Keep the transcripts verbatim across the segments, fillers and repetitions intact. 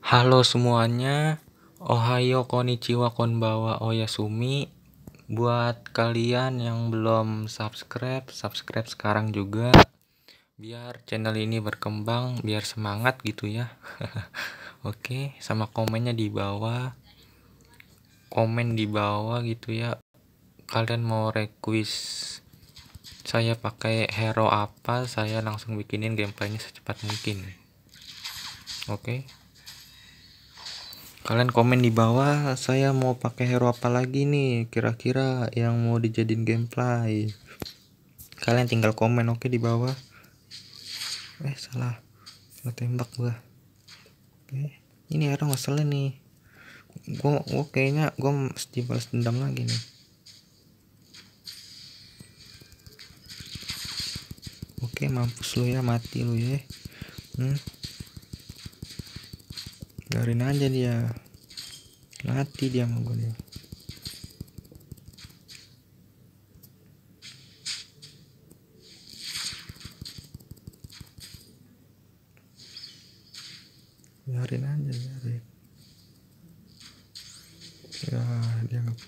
Halo semuanya, ohayo konnichiwa konbawa oyasumi. Buat kalian yang belum subscribe, subscribe sekarang juga. Biar channel ini berkembang, biar semangat gitu ya. Oke, sama komennya di bawah. Komen di bawah gitu ya. Kalian mau request saya pakai hero apa, saya langsung bikinin gameplaynya secepat mungkin. Oke. Kalian komen di bawah saya mau pakai hero apa lagi nih kira-kira yang mau dijadiin gameplay. Kalian tinggal komen oke di bawah. Eh salah, salah tembak gua. Oke, ini hero ngeselin nih. Gua, gua kayaknya gua mesti balas dendam lagi nih. Oke, mampus lu ya, mati lu ya. Hmm. Biarin aja dia. Mati dia sama gua nih. Biarin aja, biarin. Ya, dia nggak.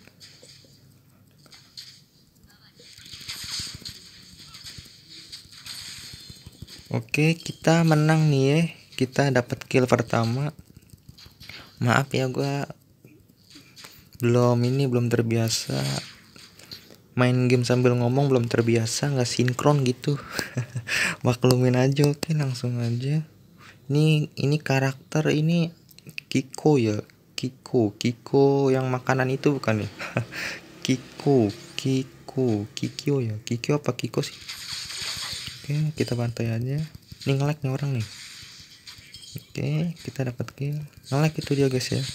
Oke, kita menang nih ya. Kita dapat kill pertama. Maaf ya, gua belum ini belum terbiasa main game sambil ngomong, belum terbiasa nggak sinkron gitu. Maklumin aja. Oke, langsung aja. Ini ini karakter ini Kiko ya. Kiko, Kiko yang makanan itu bukan ya? Kiko, Kiko, Kikyo ya. Kikyo apa Kiko sih? Oke, kita bantai aja. Ini nge-lag nih orang nih. Oke, kita dapat kill. Nge-lag itu dia guys ya.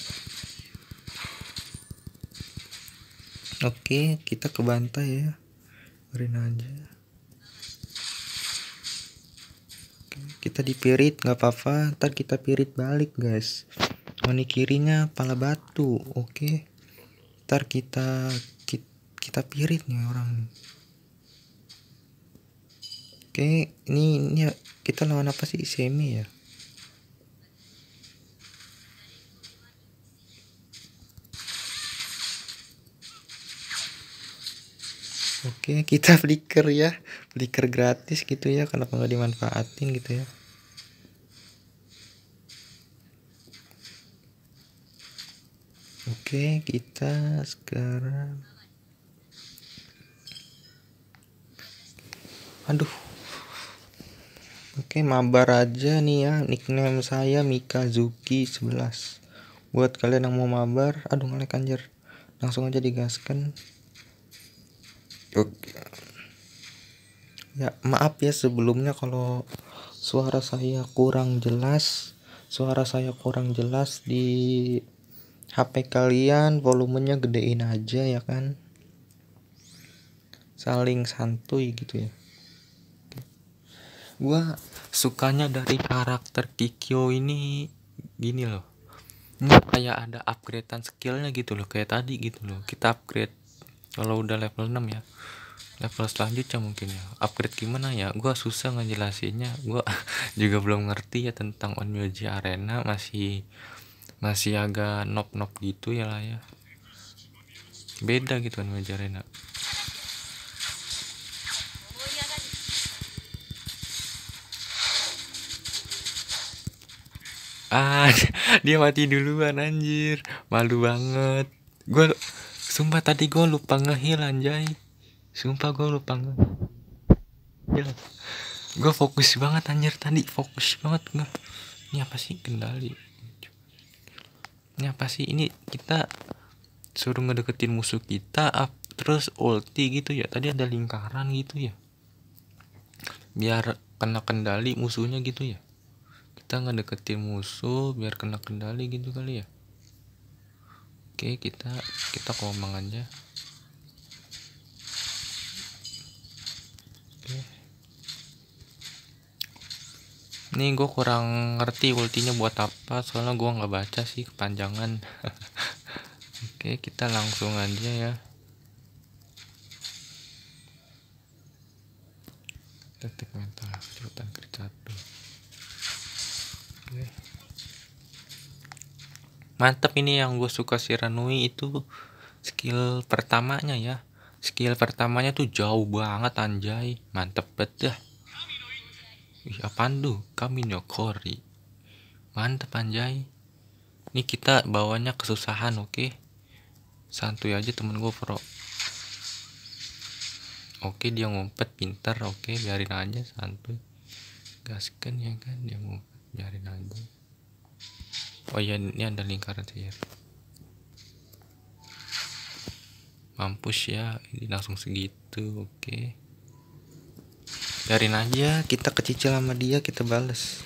Oke, kita kebantai ya. Biarin aja. Oke, kita dipirit nggak apa-apa. Ntar kita pirit balik guys. Mani kirinya pala batu. Oke. Ntar kita kita, kita pirit nih orang. Oke, ini ini kita lawan apa sih? Semi ya. Oke, kita flicker ya. Flicker gratis gitu ya. Kenapa nggak dimanfaatin gitu ya? Oke, kita sekarang. Aduh. Oke, mabar aja nih ya. Nickname saya Mikazuki sebelas. Buat kalian yang mau mabar, aduh ngelek anjir. Langsung aja digaskan. Oke. Ya, maaf ya sebelumnya kalau suara saya kurang jelas. Suara saya kurang jelas di H P kalian, volumenya gedein aja ya kan. Saling santuy gitu ya. Gua sukanya dari karakter Kikyo ini gini loh. Ini kayak ada upgradean skillnya gitu loh, kayak tadi gitu loh. Kita upgrade kalau udah level enam ya. Level selanjutnya mungkin ya. Upgrade gimana ya? Gua susah ngejelasinnya. Gua juga belum ngerti ya tentang Onmyoji Arena, masih masih agak nop-nop gitu ya lah ya. Beda gitu Onmyoji Arena. Ah, dia mati duluan anjir. Malu banget. Gue sumpah tadi gue lupa nge-heal anjay. Sumpah gue lupa nge-heal. Gue fokus banget anjir tadi, fokus banget gue. Ini apa sih kendali? Ini apa sih? Ini kita suruh ngedeketin musuh kita up, terus ulti gitu ya. Tadi ada lingkaran gitu ya. Biar kena kendali musuhnya gitu ya. Kita ngedeketin musuh biar kena kendali gitu kali ya. Oke, kita kita komang aja. Oke. Nih gue kurang ngerti ultinya buat apa, soalnya gue nggak baca sih, kepanjangan. Oke, kita langsung aja ya. Detik mental kejutan krit satu. Oke. Mantep ini yang gue suka si Ranui itu skill pertamanya ya. Skill pertamanya tuh jauh banget anjay. Mantep banget dah. Ih, apaan tuh? Kami nyokori. Mantep anjay. Ini kita bawanya kesusahan, oke? Okay? Santuy aja temen gue pro. Oke, dia ngumpet pintar, oke, biarin aja santuy. Gaskan ya kan, dia ngumpet, biarin aja. Oh iya, ini ada lingkaran sihir. Mampus ya, ini langsung segitu, oke. Biarin aja, kita kecicil sama dia, kita bales.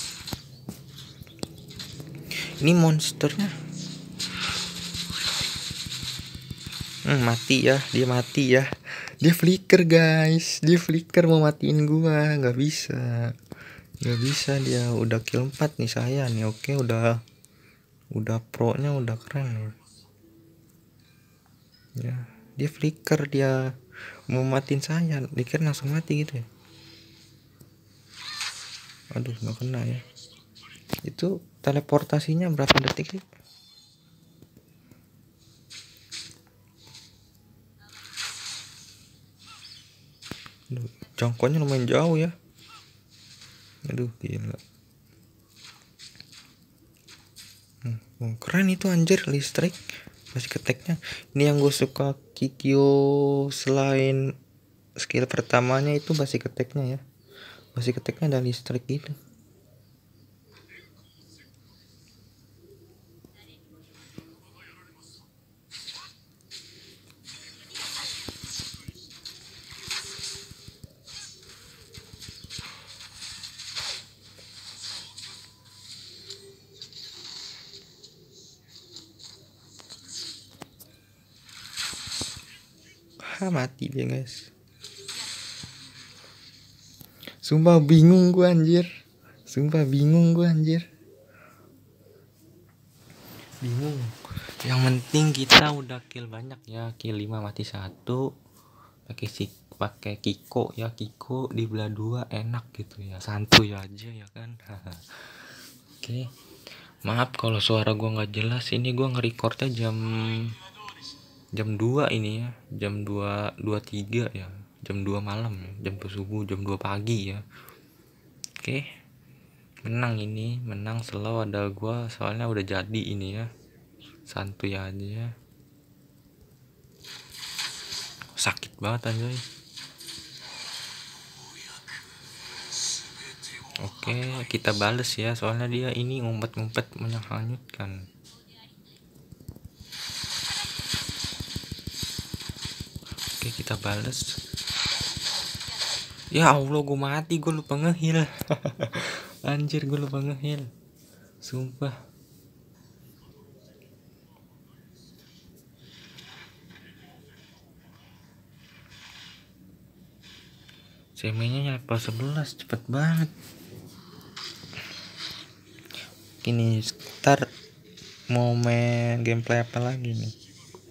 Ini monsternya. Hmm, mati ya, dia mati ya. Dia flicker guys, dia flicker mau matiin gua, nggak bisa, nggak bisa dia udah kill empat nih saya nih, oke udah, udah pro nya udah keren ya. Dia flicker, dia mau matiin saya, dikira langsung mati gitu ya. Aduh nggak kena ya. Itu teleportasinya berapa detik sih? Aduh, jangkauannya lumayan jauh ya. Aduh gila. Hmm, oh, keren itu anjir, listrik masih keteknya. Ini yang gue suka Kikyo, selain skill pertamanya itu masih keteknya ya. Masih keteknya ada listrik gitu. Ha, mati dia guys. Sumpah bingung gua anjir. Sumpah bingung gua anjir. Bingung. Yang penting kita udah kill banyak ya. Kill lima mati satu. Pakai si pakai Kiko ya. Kiko di belah dua enak gitu ya. Santuy aja ya kan. Oke. Maaf kalau suara gua nggak jelas. Ini gua nge-recordnya jam jam dua ini ya. Jam dua dua tiga ya. Jam dua malam, jam dua subuh, jam dua pagi ya. Oke. Menang ini, menang slow ada gua soalnya udah jadi ini ya. Santuy aja. Sakit banget anjay. Oke, kita bales ya soalnya dia ini ngumpet-ngumpet menyangkutkan. Oke, kita bales. Ya Allah, gue mati, gue lupa nge-heal. Anjir, gue lupa nge-heal. Sumpah. Semenya level sebelas, cepet banget. Ini start mau main gameplay apa lagi nih?